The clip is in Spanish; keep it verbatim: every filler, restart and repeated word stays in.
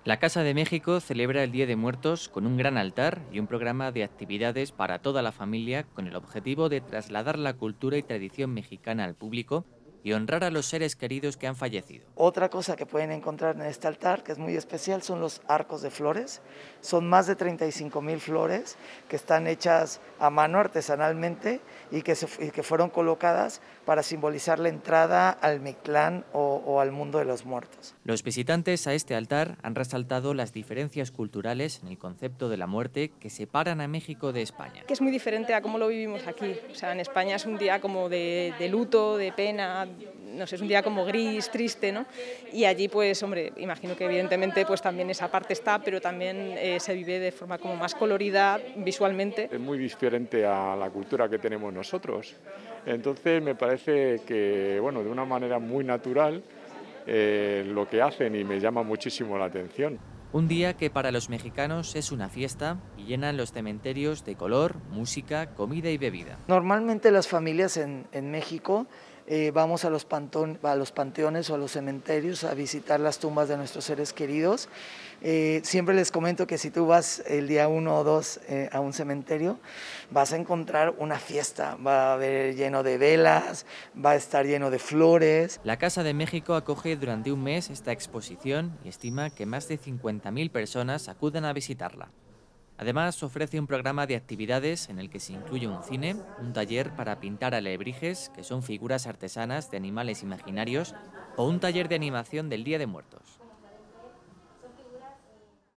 La Casa de México celebra el Día de Muertos con un gran altar y un programa de actividades para toda la familia con el objetivo de trasladar la cultura y tradición mexicana al público y honrar a los seres queridos que han fallecido. Otra cosa que pueden encontrar en este altar, que es muy especial, son los arcos de flores. Son más de treinta y cinco mil flores que están hechas a mano artesanalmente y que, se, y que fueron colocadas para simbolizar la entrada al Mictlán o, o al mundo de los muertos. Los visitantes a este altar han resaltado las diferencias culturales en el concepto de la muerte que separan a México de España. Que es muy diferente a cómo lo vivimos aquí. O sea, en España es un día como de, de luto, de pena, no sé, es un día como gris, triste, ¿no? Y allí, pues, hombre, imagino que evidentemente pues también esa parte está, pero también eh, se vive de forma como más colorida visualmente. Es muy diferente a la cultura que tenemos nosotros. Entonces me parece que, bueno, de una manera muy natural eh, lo que hacen y me llama muchísimo la atención. Un día que para los mexicanos es una fiesta y llenan los cementerios de color, música, comida y bebida. Normalmente las familias en, en México eh, vamos a los, pantón, a los panteones o a los cementerios a visitar las tumbas de nuestros seres queridos. Eh, siempre les comento que si tú vas el día uno o dos eh, a un cementerio, vas a encontrar una fiesta, va a haber lleno de velas, va a estar lleno de flores. La Casa de México acoge durante un mes esta exposición y estima que más de cincuenta mil personas acuden a visitarla. Además, ofrece un programa de actividades en el que se incluye un cine, un taller para pintar alebrijes, que son figuras artesanas de animales imaginarios, o un taller de animación del Día de Muertos.